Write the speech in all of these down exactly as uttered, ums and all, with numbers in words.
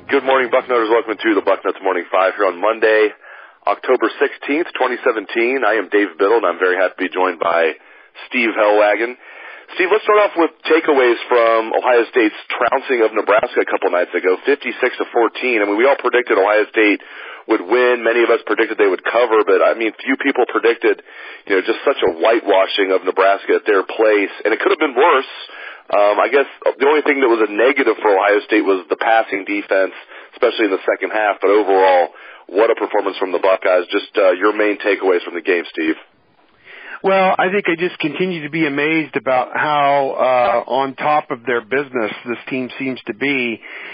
Good morning, Bucknutters. Welcome to the Bucknuts Morning Five here on Monday, October sixteenth, twenty seventeen. I am Dave Biddle, and I'm very happy to be joined by Steve Helwagen. Steve, let's start off with takeaways from Ohio State's trouncing of Nebraska a couple nights ago, fifty-six to fourteen. I mean, we all predicted Ohio State would win. Many of us predicted they would cover, but, I mean, few people predicted, you know, just such a whitewashing of Nebraska at their place, and it could have been worse. Um, I guess the only thing that was a negative for Ohio State was the passing defense, especially in the second half, but overall, what a performance from the Buckeyes. Just uh, your main takeaways from the game, Steve. Well, I think I just continue to be amazed about how uh, on top of their business this team seems to be,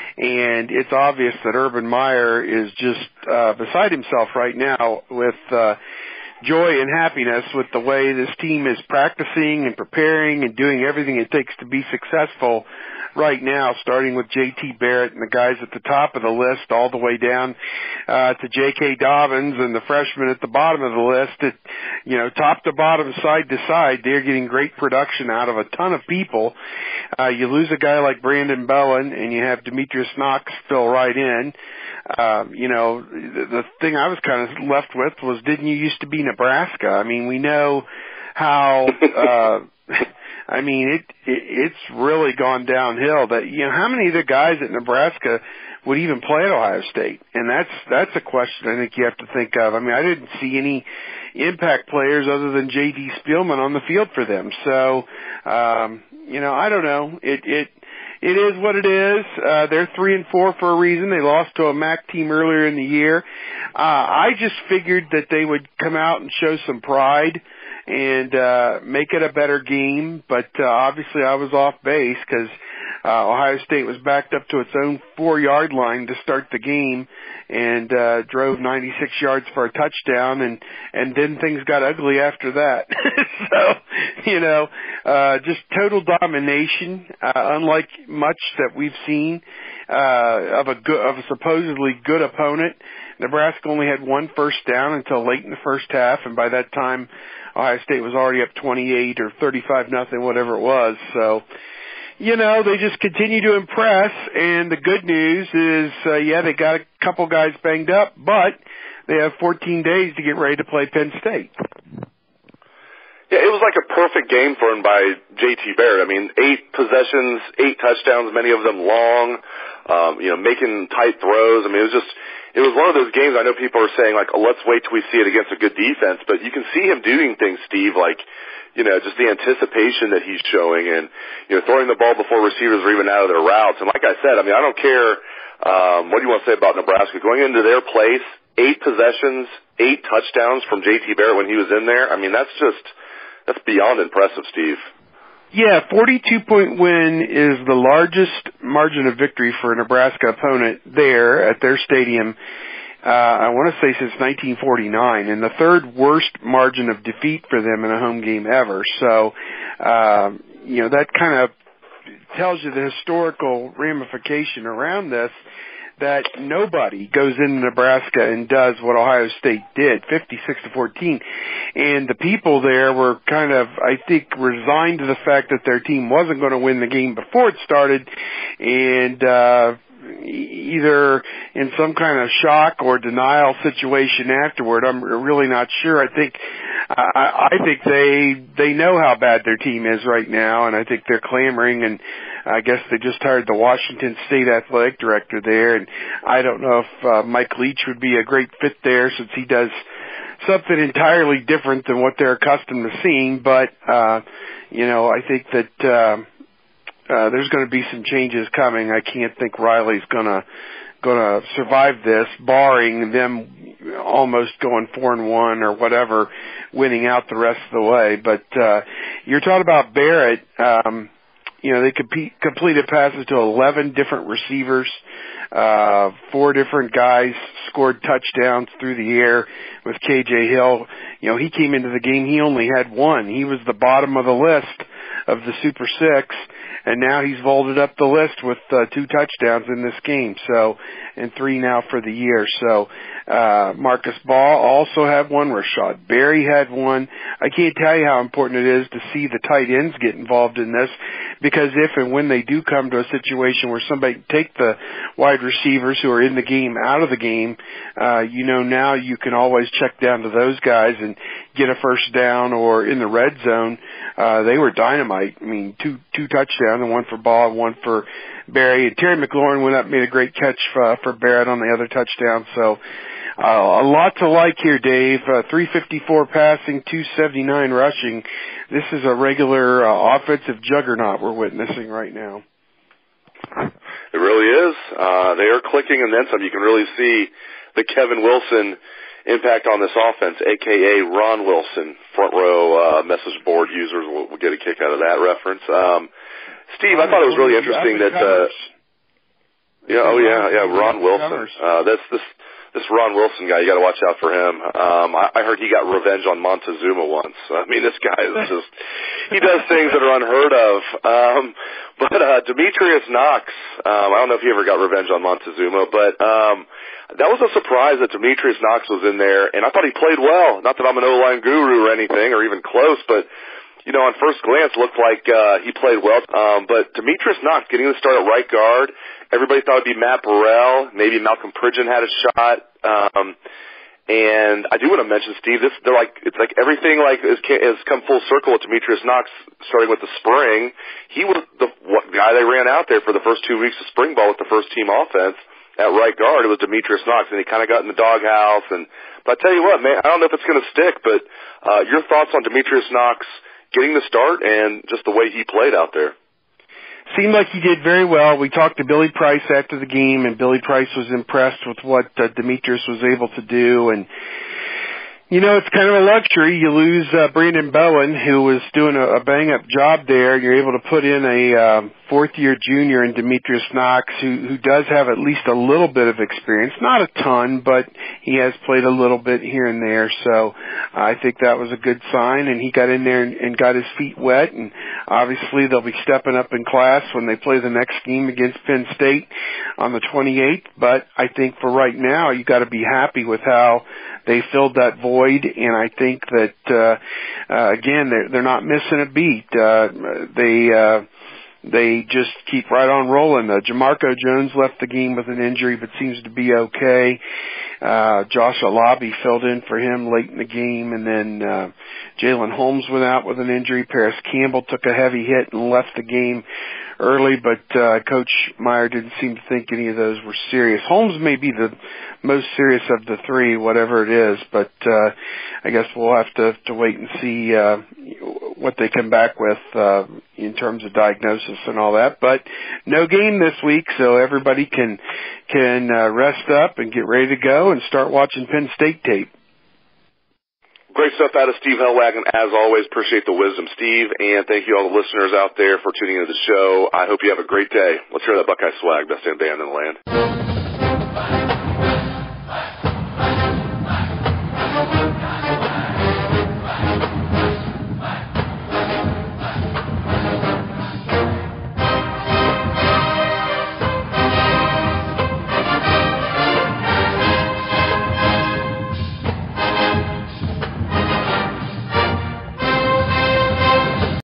and it's obvious that Urban Meyer is just uh, beside himself right now with uh, joy and happiness with the way this team is practicing and preparing and doing everything it takes to be successful right now, starting with J T Barrett and the guys at the top of the list all the way down uh, to J K Dobbins and the freshmen at the bottom of the list. It, you know, top to bottom, side to side, they're getting great production out of a ton of people. Uh, you lose a guy like Brandon Bowen and you have Demetrius Knox fill right in. Um, you know, the, the thing I was kind of left with was, didn't you used to be Nebraska? I mean, we know how, uh, I mean, it, it it's really gone downhill. That, you know, how many of the guys at Nebraska would even play at Ohio State? And that's that's a question I think you have to think of. I mean, I didn't see any impact players other than J D Spielman on the field for them. So, um, you know, I don't know. It it it is what it is. Uh, they're three and four for a reason. They lost to a M A C team earlier in the year. Uh, I just figured that they would come out and show some pride and uh make it a better game, but uh, obviously I was off base because uh, Ohio State was backed up to its own four-yard line to start the game and uh drove ninety-six yards for a touchdown, and and then things got ugly after that. So, you know, uh just total domination, uh, unlike much that we've seen uh of a good, of a supposedly good opponent. Nebraska only had one first down until late in the first half, and by that time Ohio State was already up twenty-eight or thirty-five nothing, whatever it was. So, you know, they just continue to impress, and the good news is, uh, yeah, they got a couple guys banged up, but they have fourteen days to get ready to play Penn State. Yeah, it was like a perfect game for him by J T Barrett. I mean, eight possessions, eight touchdowns, many of them long, um, you know, making tight throws. I mean, it was just, it was one of those games I know people are saying, like, oh, let's wait till we see it against a good defense, but you can see him doing things, Steve, like, you know, just the anticipation that he's showing and, you know, throwing the ball before receivers are even out of their routes. And like I said, I mean, I don't care, um, what do you want to say about Nebraska? Going into their place, eight possessions, eight touchdowns from J T Barrett when he was in there. I mean, that's just, that's beyond impressive, Steve. Yeah, forty-two point win is the largest margin of victory for a Nebraska opponent there at their stadium, uh, I want to say since nineteen forty-nine, and the third worst margin of defeat for them in a home game ever. So, uh, you know, that kind of tells you the historical ramification around this, that nobody goes into Nebraska and does what Ohio State did, fifty-six to fourteen. And the people there were kind of, I think, resigned to the fact that their team wasn't going to win the game before it started, and uh either in some kind of shock or denial situation afterward. I'm really not sure. I think I, I think they they know how bad their team is right now, and I think they're clamoring, and I guess they just hired the Washington State athletic director there, and I don't know if uh, Mike Leach would be a great fit there since he does something entirely different than what they're accustomed to seeing, but uh you know, I think that uh Uh, there's going to be some changes coming. I can't think Riley's going to going to survive this, barring them almost going four and one or whatever, winning out the rest of the way. But uh, you're talking about Barrett. Um, you know, they compete, completed passes to eleven different receivers. Uh, four different guys scored touchdowns through the air with K J Hill. You know, he came into the game, he only had one. He was the bottom of the list of the Super Six. and now he's vaulted up the list with uh, two touchdowns in this game, so, and three now for the year. So, uh, Marcus Ball also had one. Rashad Berry had one. I can't tell you how important it is to see the tight ends get involved in this, because if and when they do come to a situation where somebody can take the wide receivers who are in the game out of the game, uh, you know, now you can always check down to those guys and get a first down, or in the red zone. Uh, they were dynamite. I mean, two, two touchdowns, and one for Ball and one for Berry. And Terry McLaurin went up and made a great catch for, for Barrett on the other touchdown. So, uh, a lot to like here, Dave. Uh, three fifty-four passing, two seventy-nine rushing. This is a regular uh, offensive juggernaut we're witnessing right now. It really is. Uh, they are clicking and then some. You can really see the Kevin Wilson impact on this offense, a k a. Ron Wilson. Front row uh, message board users will, will get a kick out of that reference. Um, Steve, I thought it was really interesting that uh, yeah, oh yeah, yeah, Ron Wilson. Uh, that's this this Ron Wilson guy. You got to watch out for him. Um, I, I heard he got revenge on Montezuma once. I mean, this guy is just he does things that are unheard of. Um, but uh, Demetrius Knox, um, I don't know if he ever got revenge on Montezuma, but um, that was a surprise that Demetrius Knox was in there, and I thought he played well. Not that I'm an O-line guru or anything, or even close, but you know, on first glance, looked like uh, he played well. Um, but Demetrius Knox getting the start at right guard. Everybody thought it would be Matt Burrell. Maybe Malcolm Pridgeon had a shot. Um, and I do want to mention, Steve, this they're like it's like everything like is, has come full circle with Demetrius Knox, starting with the spring. He was the what, guy they ran out there for the first two weeks of spring ball with the first team offense at right guard. It was Demetrius Knox, and he kind of got in the doghouse. And but I tell you what, man, I don't know if it's going to stick, but uh, your thoughts on Demetrius Knox getting the start and just the way he played out there? Seemed like he did very well. We talked to Billy Price after the game, and Billy Price was impressed with what uh, Demetrius was able to do. And, you know, it's kind of a luxury. You lose uh, Brandon Bowen, who was doing a, a bang-up job there. You're able to put in a um, fourth-year junior in Demetrius Knox, who, who does have at least a little bit of experience. Not a ton, but he has played a little bit here and there. So I think that was a good sign, and he got in there and, and got his feet wet. And obviously they'll be stepping up in class when they play the next game against Penn State on the twenty-eighth. But I think for right now, you got to be happy with how they filled that void, and I think that uh, uh, again they're, they're not missing a beat. Uh, they uh, they just keep right on rolling. Uh, Jamarco Jones left the game with an injury, but seems to be okay. Uh, Josh Alabi filled in for him late in the game, and then uh, Jalen Holmes went out with an injury. Paris Campbell took a heavy hit and left the game early, but uh, Coach Meyer didn't seem to think any of those were serious. Holmes may be the most serious of the three, whatever it is, but uh, I guess we'll have to, to wait and see uh, what they come back with uh, in terms of diagnosis and all that. But no game this week, so everybody can can uh, rest up and get ready to go and start watching Penn State tape. Great stuff out of Steve Helwagen. As always, appreciate the wisdom, Steve, and thank you all the listeners out there for tuning into the show. I hope you have a great day. Let's hear that Buckeye swag, best damn band in the land.